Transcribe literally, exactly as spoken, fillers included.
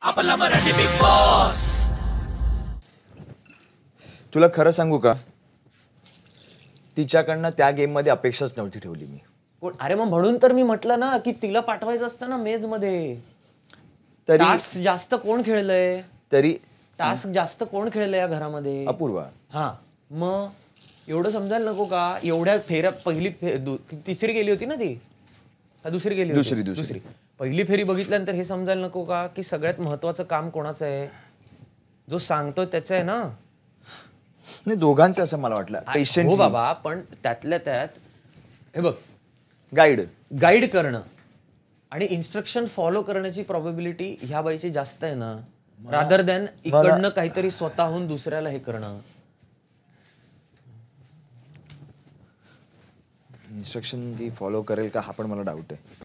आपला Marathi big boss. तुला खरं सांगू का, तिच्याकडनं त्या गेम मध्ये अपेक्षाच नव्हती ठेवली मी. कोण? अरे मग म्हणून तर मी म्हटलं ना की तिला पाठवायचं असतं ना मेज मध्ये. तरी टास्क जास्त कोण खेळलंय? तरी टास्क जास्त कोण खेळलंय या घरामध्ये? अपूर्वा. हा मग एवढं समजायला नको का? एवढ्या फेऱ्या पहिली फे, दु, तिसरी गेली होती ना ती, का दुसरी गेली होती? दुसरी दुसरी पहिली फेरी बघितल्यानंतर हे समजायला नको का की सगळ्यात महत्वाचं काम कोणाचं आहे? जो सांगतोय त्याचं आहे ना. नाही, दोघांचं असं मला वाटलं. पेशंट हो बाबा, पण त्यातल्या त्यात हे बघ, गाईड गाईड करणं आणि इन्स्ट्रक्शन फॉलो करण्याची प्रोबॅबिलिटी ह्या बाईची जास्त आहे ना, रादर दॅन इकडनं काहीतरी स्वतःहून दुसऱ्याला हे करणं. इन्स्ट्रक्शन ती फॉलो करेल का हा पण मला डाऊट आहे.